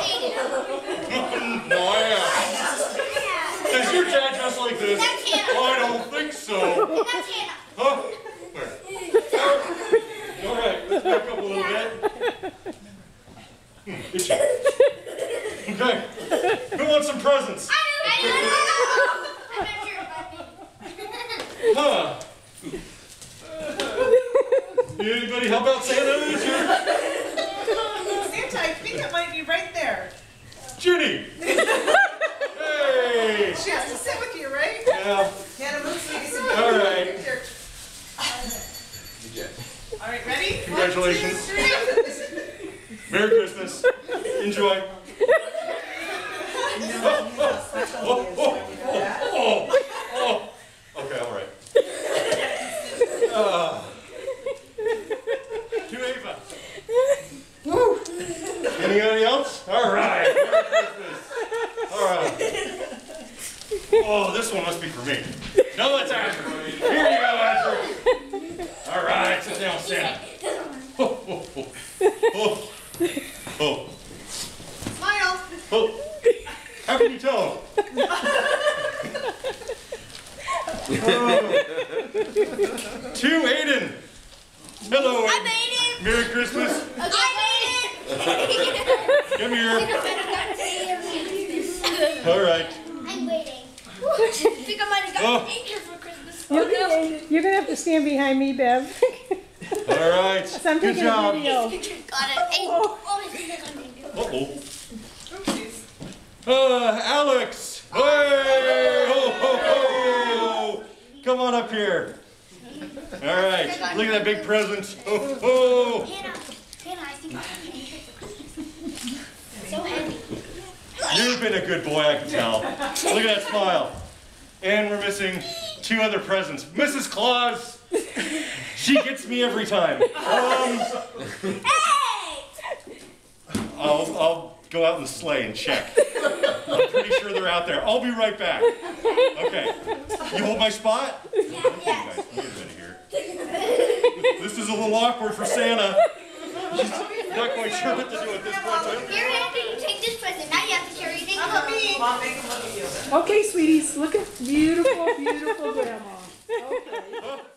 No, I am. Is your dad dressed like this? That's Hannah. Oh, I don't think so. That's Hannah. Huh? Where? All right, let's back up a little bit. Itchy. Okay. Who wants some presents? I do. I'm not sure about me. Huh? Anybody help out Santa this year? Santa, I think it might be right there. Judy! Hey! She has to sit with you, right? Yeah. Hannah, move so you can All right. Here. All right, ready? Congratulations. 1, 2, 3. Merry Christmas. Enjoy. Oh. Okay, all right. To Ava. Woo. Anybody else? All right. Merry Christmas. All right. Oh, this one must be for me. No, that's Andrew. Here you go, Andrew. All right, sit down, Santa. Oh. Smile. Oh. How can you tell? To Aiden. Hello, Aiden. I'm Aiden. Merry Christmas. I'm Aiden. Come here. All right. I'm waiting. I think I might have got an anchor for Christmas. You're gonna have to stand behind me, Bev. All right. So I'm Good taking job. a video. Got it. Hey. Alex. Hey. Ho. Come on up here. All right. Look at that big present. Oh. Hannah, I think I have an anchor for Christmas. So heavy. You've been a good boy, I can tell. Look at that smile. And we're missing 2 other presents. Mrs. Claus. She gets me every time. Hey! I'll go out in the sleigh and check. I'm pretty sure they're out there. I'll be right back. Okay. You hold my spot? Yeah. Guys, get a minute here. This is a little awkward for Santa. He's not quite sure what to do at this point. Here, Andy, you take this present. Now you have to carry things. How about me? Mom, make them look at you. Okay, sweeties, look at beautiful, beautiful grandma. Okay.